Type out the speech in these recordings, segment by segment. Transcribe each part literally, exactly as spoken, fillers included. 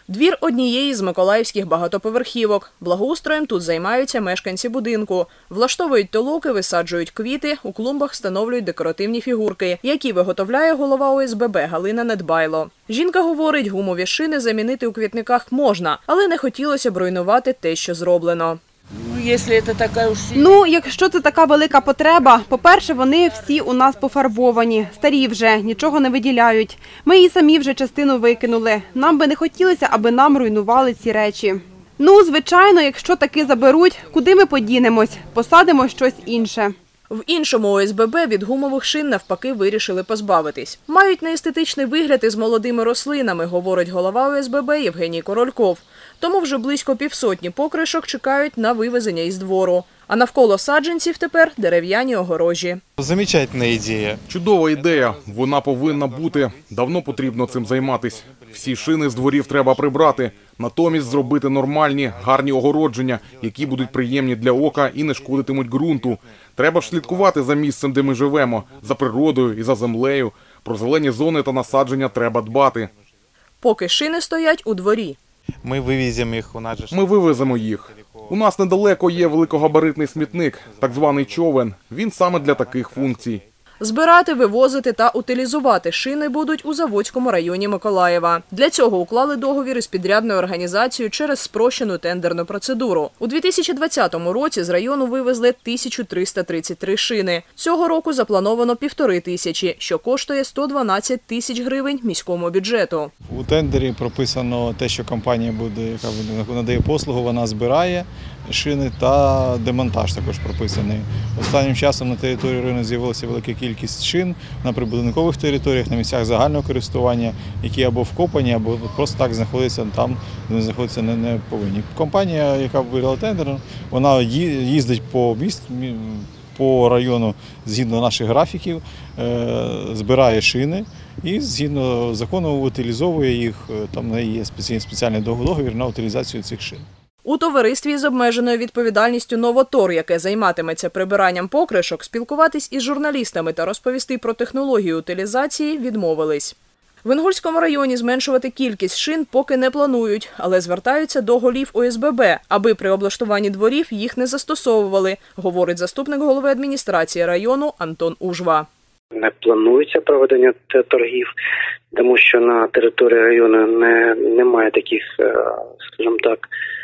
Двір однієї з миколаївських багатоповерхівок. Благоустроєм тут займаються мешканці будинку. Влаштовують толоки, висаджують квіти, у клумбах встановлюють декоративні фігурки, які виготовляє голова О С Б Б Галина Недбайло. Жінка говорить, гумові шини замінити у квітниках можна, але не хотілося б руйнувати те, що зроблено. Ну, якщо це така велика потреба, по-перше, вони всі у нас пофарбовані, старі вже, нічого не виділяють. Ми і самі вже частину викинули. Нам би не хотілося, аби нам руйнували ці речі. Ну, звичайно, якщо таки заберуть, куди ми подінемось? Посадимо щось інше. В іншому О С Б Б від гумових шин навпаки вирішили позбавитись. Мають неестетичний вигляд із молодими рослинами, говорить голова О С Б Б Євгеній Корольков. Тому вже близько півсотні покришок чекають на вивезення із двору. А навколо саджанців тепер дерев'яні огорожі. Замечательна ідея. Чудова ідея. Вона повинна бути. Давно потрібно цим займатися. Всі шини з дворів треба прибрати. Натомість зробити нормальні, гарні огородження, які будуть приємні для ока і не шкодитимуть ґрунту. Треба ж слідкувати за місцем, де ми живемо, за природою і за землею. Про зелені зони та насадження треба дбати. Поки шини стоять у дворі. Ми вивеземо їх у нас. Ми вивеземо їх. У нас недалеко є великогабаритний смітник, так званий човен. Він саме для таких функцій. Збирати, вивозити та утилізувати шини будуть у Заводському районі Миколаєва. Для цього уклали договір із підрядною організацією через спрощену тендерну процедуру. У дві тисячі двадцятому році з району вивезли тисячу триста тридцять три шини. Цього року заплановано півтори тисячі, що коштує сто дванадцять тисяч гривень міському бюджету. У тендері прописано те, що компанія, буде, яка надає послугу, вона збирає шини та демонтаж також прописаний. Останнім часом на території району з'явилася велика кількість шин на прибудинкових територіях, на місцях загального користування, які або вкопані, або просто так знаходяться там, де знаходяться не, не повинні. Компанія, яка виграла тендер, вона їздить по місту, по району згідно наших графіків, збирає шини і згідно закону утилізовує їх. Там є спеціальний договір на утилізацію цих шин. У товаристві з обмеженою відповідальністю «Новотор», яке займатиметься прибиранням покришок, спілкуватись із журналістами та розповісти про технологію утилізації відмовились. В Інгульському районі зменшувати кількість шин поки не планують, але звертаються до голів О С Б Б, аби при облаштуванні дворів їх не застосовували, говорить заступник голови адміністрації району Антон Ужва. Не планується проведення торгів, тому що на території району не, немає таких, скажімо так,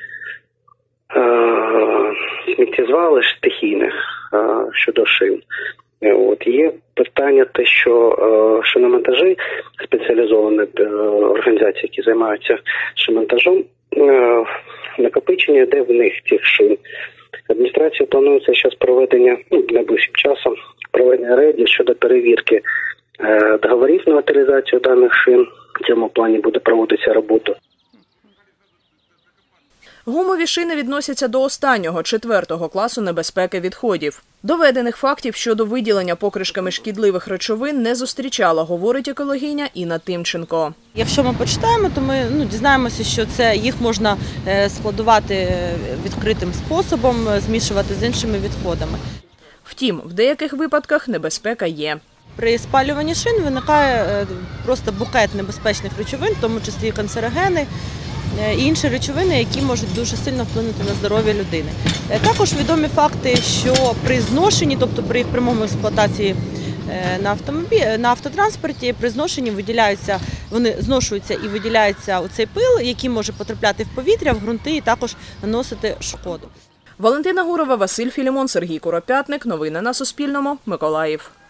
сміттєзвалищ стихійних щодо шин. От є питання те, що шиномонтажі, спеціалізовані організації, які займаються шиномонтажом, накопичення йде в них цих шин. Адміністрація планується зараз проведення, ну, найближчим часом, проведення рейдів щодо перевірки договорів на утилізацію даних шин. В цьому плані буде проводитися робота. Гумові шини відносяться до останнього, четвертого класу небезпеки відходів. Доведених фактів щодо виділення покришками шкідливих речовин не зустрічала, говорить екологиня Інна Тимченко. Якщо ми почитаємо, то ми ну, дізнаємося, що це їх можна складувати відкритим способом, змішувати з іншими відходами. Втім, в деяких випадках небезпека є. При спалюванні шин виникає просто букет небезпечних речовин, в тому числі і канцерогени, і інші речовини, які можуть дуже сильно вплинути на здоров'я людини. Також відомі факти, що при зношенні, тобто при їх прямому експлуатації на автомобілі, на автотранспорті, при зношенні виділяються, вони зношуються і виділяється оцей пил, який може потрапляти в повітря, в ґрунти і також наносити шкоду. Валентина Гурова, Василь Філімон, Сергій Куропятник. Новини на Суспільному. Миколаїв.